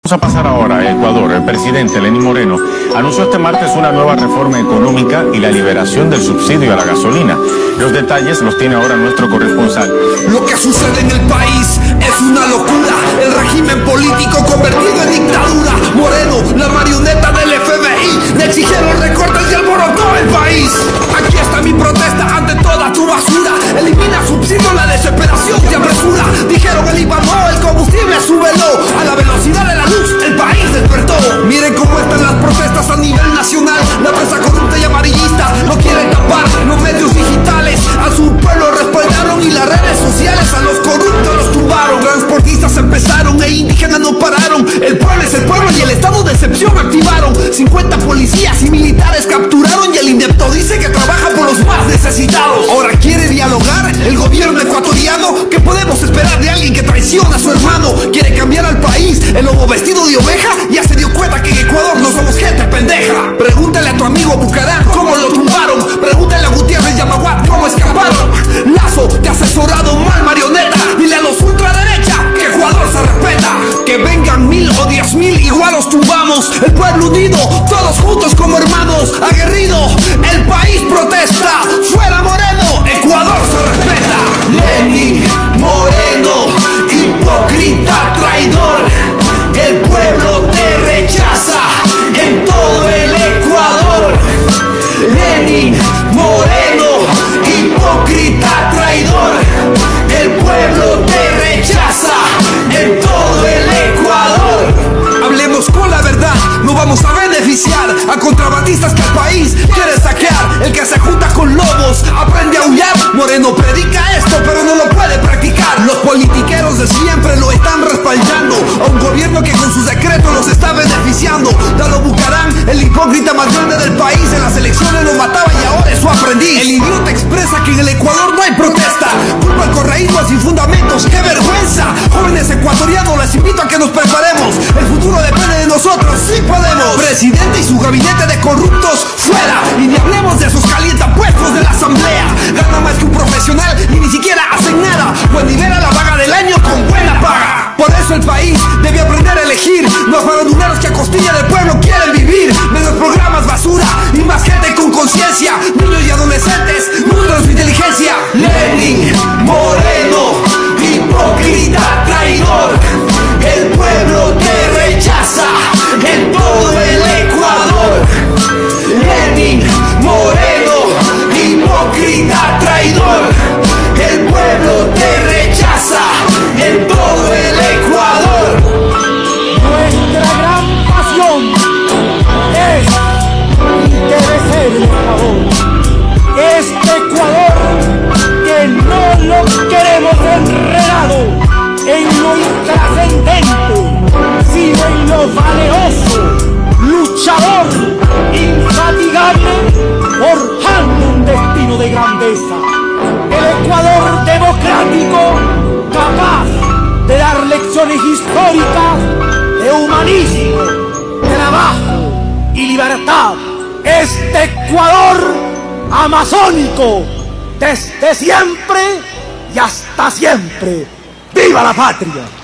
Vamos a pasar ahora a Ecuador. El presidente Lenín Moreno anunció este martes una nueva reforma económica y la liberación del subsidio a la gasolina. Los detalles los tiene ahora nuestro corresponsal. Lo que sucede en el país es una locura. El régimen político convertido en dictadura. Moreno, la marioneta del FBI, le exigieron recortes y alborotó el país. Aquí está mi protesta ante toda tu basura. Elimina subsidio, la desesperación te apresura. Dijeron el IVA no, el combustible súbelo. A la velocidad de la luz, el país despertó. Miren cómo están las protestas a nivel nacional. La prensa corrupta y amarillista lo quieren tapar. Los medios digitales a su pueblo respaldaron y las redes sociales a los corruptos los tumbaron. Transportistas empezaron e indígenas no pararon. El pueblo es el pueblo y el estado de excepción activaron. 50 policías y militares capturaron y el inepto dice que trabaja por los más necesitados. Ahora quiere dialogar el gobierno ecuatoriano. ¿Qué podemos esperar de alguien que traiciona a su hermano? Quiere cambiar al país, el lobo vestido de oveja. Ya se dio cuenta que en Ecuador no somos gente pendeja. Pregúntale a tu amigo Bucarán cómo lo tumbaron. Pregúntale a Gutiérrez y a Maguad cómo escaparon. Lazo, te ha asesorado mal, marioneta. Dile a los ultraderecha que Ecuador se respeta. Que vengan 1000 o 10.000, igual los tumbamos. El pueblo unido, todos juntos como hermanos. Aguerrido, el país protesta. Fuera Moreno, Ecuador se respeta. Lenín Moreno, hipócrita, traidor. El pueblo te rechaza en todo el Ecuador. Lenín Moreno, hipócrita, traidor. El pueblo te rechaza en todo el Ecuador. Hablemos con la verdad, no vamos a beneficiar a contrabandistas que el país quiere saquear. El que se junta con lobos aprende a aullar. Moreno predica esto pero no lo puede practicar. Los politiqueros de siempre lo están respaldando a un gobierno que con sus decretos los está beneficiando. Dalo Bucarán, el hipócrita más grande del país, en las elecciones lo mataba y ahora es su aprendiz. El idiota expresa que en el Ecuador no hay protesta. Culpa al correísmo sin fundamentos, ¡qué vergüenza! Jóvenes ecuatorianos, les invito a que nos preparemos. El futuro depende de nosotros, sí podemos. Presidente y su gabinete de corruptos, fuera. Y ni hablemos de esos calientapuestos de la asamblea. Gana más que un profesional y ni siquiera hacen nada. Pues libera la vaga del año con buena paga. Por eso el país debe aprender a elegir. Los faranduleros que a costilla del pueblo quieren vivir. Menos programas basura y más gente con conciencia. Niños y adolescentes, nutre su inteligencia. Lenín Moreno, hipócrita, traidor. El pueblo te rechaza en todo el Ecuador. Lenín Moreno, hipócrita, traidor. El pueblo te rechaza en todo el Ecuador. Nuestra gran pasión es y debe ser el Ecuador. Este Ecuador que no lo queremos enredado en lo intrascendente, sino en lo valeroso, luchador, infatigable, forjando un destino de grandeza. El Ecuador democrático, capaz de dar lecciones históricas de humanismo, trabajo y libertad. Este Ecuador amazónico, desde siempre y hasta siempre. ¡Viva la patria!